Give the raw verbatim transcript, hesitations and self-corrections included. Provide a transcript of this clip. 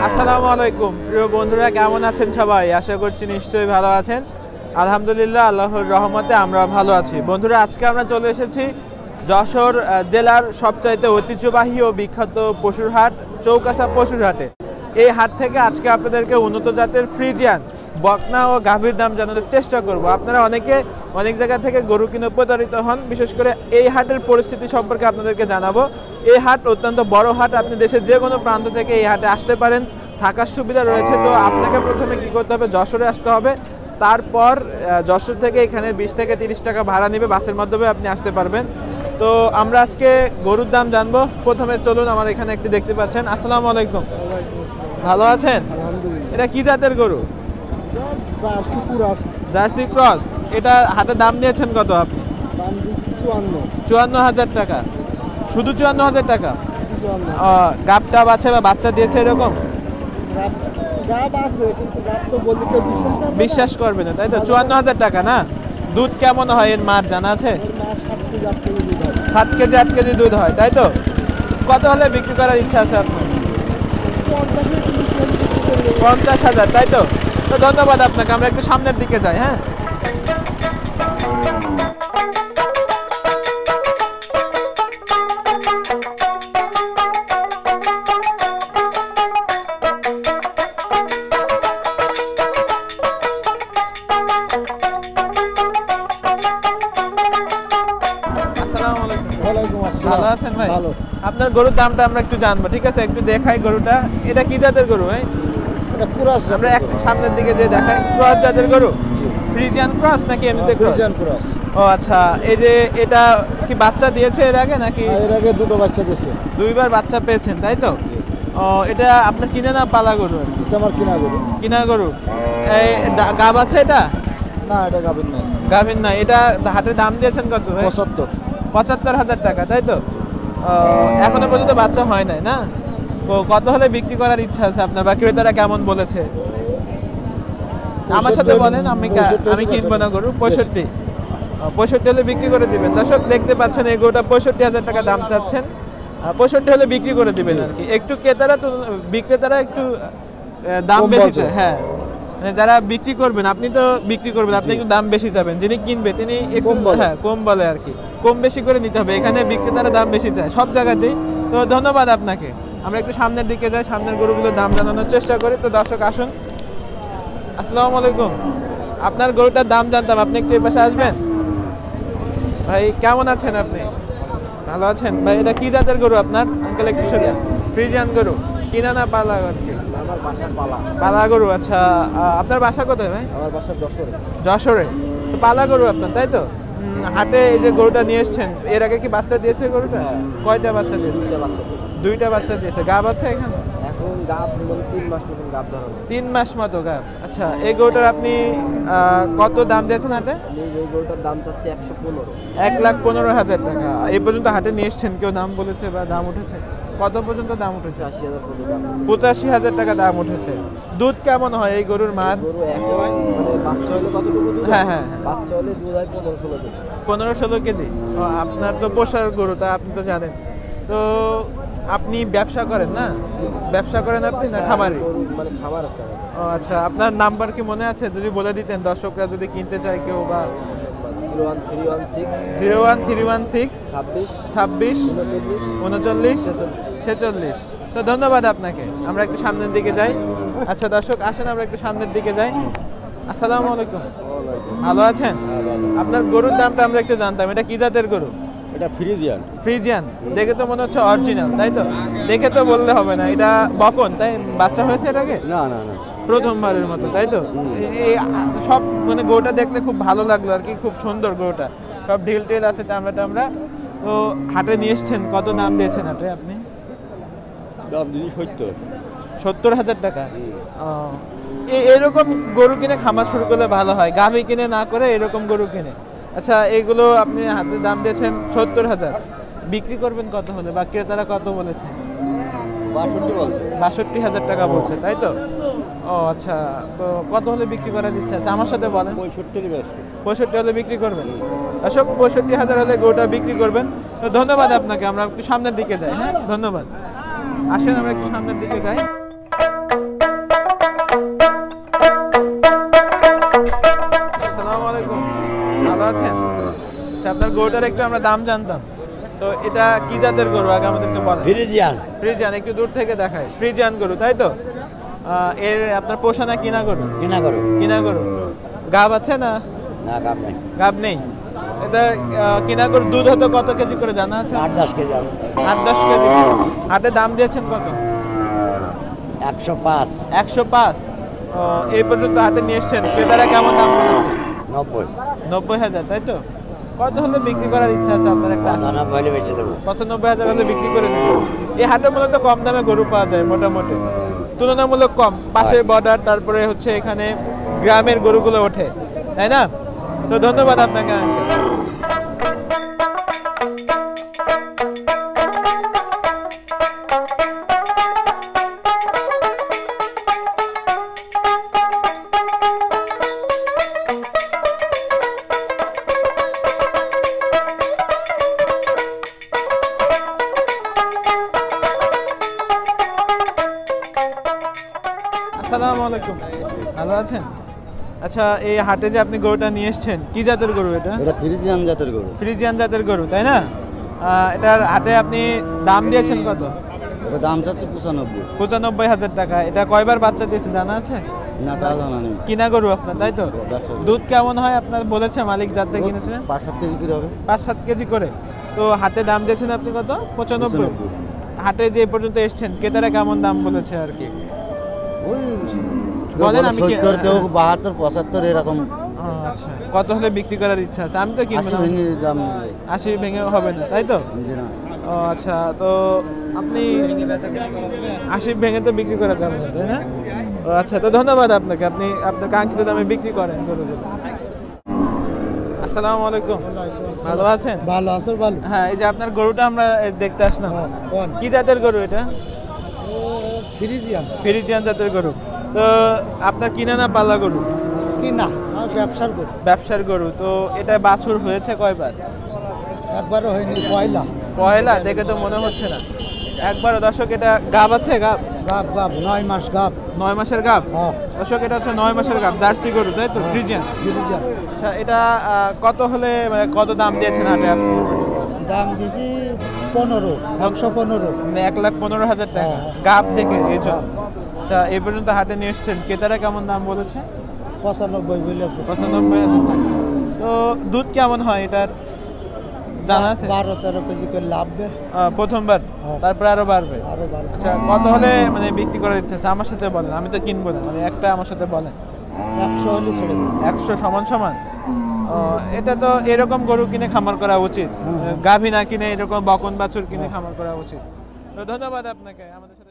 আসসালামু আলাইকুম প্রিয় বন্ধুরা, কেমন আছেন সবাই? আশা করছি নিশ্চয়ই ভালো আছেন। আলহামদুলিল্লাহ, আল্লাহর রহমতে আমরা ভালো আছি। বন্ধুরা, আজকে আমরা চলে এসেছি যশোর জেলার সবচাইতে ঐতিহ্যবাহী ও বিখ্যাত পশুর হাট চৌকাছা পশুর হাটে। এই হাট থেকে আজকে আপনাদেরকে উন্নত জাতের ফ্রিজিয়ান বকনা ও গাভীর দাম জানানোর চেষ্টা করব। আপনারা অনেকে অনেক জায়গা থেকে গরু কিনে প্রতারিত হন, বিশেষ করে এই হাটের পরিস্থিতি সম্পর্কে আপনাদেরকে জানাবো। এই হাট অত্যন্ত বড় হাট, আপনি দেশের যে কোনো প্রান্ত থেকে এই হাটে আসতে পারেন, থাকার সুবিধা রয়েছে। তো আপনাকে প্রথমে কি করতে হবে, যশোরে আসতে হবে। তারপর যশোর থেকে এখানে বিশ থেকে তিরিশ টাকা ভাড়া নেবে, বাসের মাধ্যমে আপনি আসতে পারবেন। তো আমরা আজকে গরুর দাম জানবো। প্রথমে চলুন, আমার এখানে একটি দেখতে পাচ্ছেন। আসসালামু আলাইকুম, ভালো আছেন? এটা কি জাতের গরু? Jersey cross. এটা হাতে দাম নিয়েছেন কত আপনি? চুয়ান্ন হাজার টাকা। শুধু চুয়ান্ন হাজার টাকা? গাব টাব আছে বা বাচ্চা দিয়েছে এরকম? বিশ্বাস করবে না, তাই তো? চুয়ান্ন হাজার টাকা না? দুধ কেমন হয় এর মার জানা আছে? সাত কেজি আট কেজি দুধ হয়, তাই তো? কত হলে বিক্রি করার ইচ্ছা আছে আপনার? পঞ্চাশ হাজার, তাই তো? তো ধন্যবাদ আপনাকে। আমরা একটু সামনের দিকে যাই। হ্যাঁ, ভালো আছেন ভাই? আপনার গরুর দামটা আমরা একটু জানবো, ঠিক আছে? একটু দেখাই গরুটা। এটা কি জাতের গরু ভাই? এটা ক্রস। আমরা এক সামনের দিকে যে দেখাই, ক্রস জাতের গরু। ফ্রিজিয়ান ক্রস নাকি এমনিতে ক্রস? ও আচ্ছা, এই যে এটা কি বাচ্চা দিয়েছে এর আগে নাকি? এর আগে দুটো বাচ্চা দিয়েছে। দুইবার বাচ্চা পেয়েছেন, তাই তো? ও, এটা আপনার কিনে না পালা গরু? এটা আমার কিনা গরু। কিনা গরু। এই গাব আছে এটা? না, এটা গাভীর নাই। গাভীর নাই। এটা হাটে দাম দিয়েছেন কত ভাই? পঁচাত্তর পঁচাত্তর হাজার টাকা, তাই তো? এখনো পর্যন্ত বাচ্চা হয় নাই না? তো কত হলে বিক্রি করার ইচ্ছা আছে আপনার, বা ক্রেতারা কেমন বলেছে? আমার সাথে বলেন, আমি আমি কিনবো না গরু। পঁয়ষট্টি পঁয়ষট্টি হলে বিক্রি করে দিবেন। দর্শক দেখতে পাচ্ছেন, এই গরুটা পঁয়ষট্টি হাজার টাকা দাম চাচ্ছেন। পঁয়ষট্টি হলে বিক্রি করে দিবেন আর কি। একটু ক্রেতারা তো বিক্রেতারা একটু দাম বেশি চায়। হ্যাঁ, মানে যারা বিক্রি করবেন, আপনি তো বিক্রি করবেন, আপনি একটু দাম বেশি চাবেন। যিনি কিনবে তিনি একটু হ্যাঁ কম বলে আর কি, কম বেশি করে নিতে হবে। এখানে বিক্রেতারা দাম বেশি চায় সব জায়গাতেই। তো ধন্যবাদ আপনাকে। আমরা একটু সামনের দিকে যাই, সামনের গরুগুলোর দাম জানানোর চেষ্টা করি। তো দর্শক আসুন। আসসালামু আলাইকুম, আপনার গরুটার দাম জানতাম, আপনি একটু এই পাশে আসবেন। ভাই কেমন আছেন আপনি? ভালো আছেন ভাই? এটা কি জাতের গরু আপনার আঙ্কেল? একটু সরিয়া। ফ্রিজিয়ান গরু কিনা না পালা আর কি? আমার বাসা পালা। পালা গরু। আচ্ছা, আপনার বাসা কোথায় ভাই? আমার বাসা যশোরে। যশোরে। তো পালা গরু আপনার, তাই তো? হাটে এই যে গরুটা নিয়ে এসছেন, এর আগে কি বাচ্চা দিয়েছে গরুটা? কয়টা বাচ্চা দিয়েছে? দুইটা বাচ্চা দিয়েছে। গাব আছে এখানে? এখন গাব তিন মাস মতন গাব ধরা। তিন মাস মতো গাব। আচ্ছা, এই গরুটার আপনি কত দাম দিয়েছেন হাটে? এই গরুটার দাম চাচ্ছে একশো পনেরো। এক লাখ পনেরো হাজার টাকা। এই পর্যন্ত হাটে নিয়ে এসছেন, কেউ দাম বলেছে বা দাম উঠেছে? কত পর্যন্ত দাম উঠেছে? আশি হাজার পর্যন্ত। পঁচাশি হাজার টাকা দাম উঠেছে। দুধ কেমন হয় এই গরুর মার? গরু মানে বাচ্চা হলে কতটুকু দুধ? হ্যাঁ হ্যাঁ, বাচ্চা হলে দুধ হয় পনেরো ষোলো কেজি। পনেরো ষোলো কেজি। আপনার তো পোষার গরু, তা আপনি তো জানেন। তো আপনি ব্যবসা করেন না? ব্যবসা করেন আপনি না খামারি? মানে খামার আছে। ও আচ্ছা, আপনার নাম্বার কি মনে আছে? যদি বলে দিতেন, দর্শকরা যদি কিনতে চায় কেউ। বা zero one three one six zero one three one six ছাব্বিশ ছাব্বিশ উনচল্লিশ উনচল্লিশ ছেচল্লিশ। তো ধন্যবাদ আপনাকে। আমরা একটু সামনের দিকে যাই। আচ্ছা দর্শক আসেন, আমরা একটু সামনের দিকে যাই। আসসালামু আলাইকুম, ভালো আছেন? আপনার গরুর দামটা আমরা একটু জানতাম। এটা কি জাতের গরু? এটা ফ্রিজিয়ান। ফ্রিজিয়ান। দেখে তো মনে হচ্ছে অরিজিনাল, তাই তো? দেখে তো বললে হবে না। এটা বকন, তাই? বাচ্চা হয়েছে এর আগে? না না না, প্রথমবারের মতো, তাই তো? এই সব মানে গরুটা দেখলে খুব ভালো লাগলো আর কি, খুব সুন্দর গরুটা। সব ঢিল টিল আছে, চামড়া টামড়া। তো হাটে নিয়ে এসছেন, কত দাম দিয়েছেন হাটে আপনি? সত্তর সত্তর হাজার টাকা। এরকম গরু কিনে খামার শুরু করলে ভালো হয়, গাভী কিনে না করে এরকম গরু কিনে। আচ্ছা, এগুলো আপনি হাতে দাম দিয়েছেন সত্তর হাজার। বিক্রি করবেন কত হলে, বা ক্রেতারা কত বলেছে? বাষট্টি হাজার টাকা বলছে, তাই তো? ও আচ্ছা, তো কত হলে বিক্রি করার ইচ্ছা আছে আমার সাথে বলেন? পঁয়ষট্টি হলে বিক্রি করবেন। অশোক পঁয়ষট্টি হাজার হলে গরুটা বিক্রি করবেন। তো ধন্যবাদ আপনাকে। আমরা একটু সামনের দিকে যাই। হ্যাঁ, ধন্যবাদ। আসেন আমরা একটু সামনের দিকে যাই। আপনার গরুটার একটু আমরা দাম জানতাম। তো এটা কি জাতের গরু আগে আমাদেরকে বলেন। ফ্রিজিয়ান। ফ্রিজিয়ান, একটু দূর থেকে দেখায়। ফ্রিজিয়ান গরু, তাই তো? আহ, এর আপনার পোষা না কিনা গরু? কিনা গরু। কিনা গরু। গাব আছে না? না, গাব নাই। গাব নেই। এটা আহ, কিনা গরু দুধ হতো কত কেজি করে জানা আছে? আট দশ কেজি হবে। আট দশ কেজি। হাটে দাম দিয়েছেন কত? একশো পাঁচ। একশো পাঁচ। ও, এই পর্যন্ত হাটে নিয়ে এসছেন, ক্রেতারা কেমন দাম বলেছে? নব্বই। নব্বই হাজার, তাই তো? কত হলে বিক্রি করার ইচ্ছা আছে আপনার? একটা পঁচানব্বই হলে বেশি দেবো। পঁচানব্বই হাজার হলে বিক্রি করে দেবো। এই হাটে মূলত কম দামে গরু পাওয়া যায় মোটামুটি, তুলনামূলক কম। পাশের বর্ডার, তারপরে হচ্ছে এখানে গ্রামের গরুগুলো ওঠে, তাই না? তো ধন্যবাদ আপনাকে আঙ্কেল। আসসালামু আলাইকুম, ভালো আছেন? আচ্ছা, এই হাটে যে আপনি গরুটা নিয়ে এসেছেন, কি জাতের গরু এটা? এটা ফ্রিজিয়ান জাতের গরু। ফ্রিজিয়ান জাতের গরু, তাই না? আহ, এটার হাটে আপনি দাম দিয়েছেন কত? এটা দাম চাচ্ছে পঁচানব্বই। পঁচানব্বই হাজার টাকা। এটা কয়বার বাচ্চা দিয়েছে জানা আছে? না, তা জানা নেই। কিনা গরু আপনার, তাই তো? দুধ কেমন হয় আপনার বলেছে মালিক যাতে কিনেছেন? পাঁচ সাত কেজি করে হবে। পাঁচ সাত কেজি করে। তো হাটে দাম দিয়েছেন আপনি কত? পঁচানব্বই। হাটে যে এ পর্যন্ত এসছেন, ক্রেতারা কেমন দাম বলেছে আর কি? ওই বলেন, আমি কি- সত্তর, কেউ বাহাত্তর, পঁচাত্তর এরকম। ও, আচ্ছা, কত হলে বিক্রি করার ইচ্ছা আছে? আমি তো কিনবো আশি না। ভেঙে দাম আশি ভেঙে হবে না, তাই তো? নিজে না। ও আচ্ছা, তো আপনি আশি ভেঙে তো বিক্রি করা যাবে না, তাই না? ও আচ্ছা, তো ধন্যবাদ আপনাকে, আপনি আপনার কাঙ্ক্ষিত দামে বিক্রি করেন গরুগুলো। আসসালামু আলাইকুম, ভালো আছেন? ভালো আছে, ভালো। হ্যাঁ, এই যে আপনার গরুটা আমরা দেখতে আসলাম, কোন? কি জাতের গরু এটা? ফ্রিজিয়ান। ফ্রিজিয়ান জাতের গরু। তো আপনার কিনা না পালা গরু? কি না, ব্যবসার গরু। ব্যবসার গরু। তো এটা বাছুর হয়েছে কয়বার? একবারও হয়নি, পয়লা। পয়লা দেখে তো মনে হচ্ছে না। একবার। দর্শক, এটা গাব আছে? গাব গাব, গাব, নয় মাস গাব। নয় মাসের গাব। হ্যাঁ। দর্শক, এটা হচ্ছে নয় মাসের গাব, জার্সি গরু, তাই তো? ফ্রিজিয়ান। ফ্রিজিয়ান। আচ্ছা, এটা আহ, কত হলে, মানে কত দাম দিয়েছেন হাটে আপনি? দাম দিছি পনেরো, একশো পনেরো। মানে এক লাখ পনেরো হাজার টাকা গাব দেখে, এই জন্য। আচ্ছা, এই পর্যন্ত হাটে নিয়ে এসছেন, ক্রেতারা কেমন দাম বলেছে? পঁচানব্বই বলে। পঁচানব্বই হাজার টাকা। তো দুধ কেমন হয় এটার জানা আছে? বারো তেরো কেজি করে লাভবে আহ, প্রথমবার, হ্যাঁ। তারপরে আরো বাড়বে। আরো বারো। আচ্ছা, কত হলে মানে বিক্রি করার ইচ্ছা আছে? আমার সাথে বলেন, আমি তো কিনবো না, মানে একটা আমার সাথে বলেন। একশো হলে ছেড়ে দেবো। একশো সমান সমান। ও, এটা তো এরকম গরু কিনে খামার করা উচিত, হুম। গাভী না কিনে এরকম বকন বাছুর কিনে খামার করা উচিত। তো ধন্যবাদ আপনাকে আমাদের সাথে।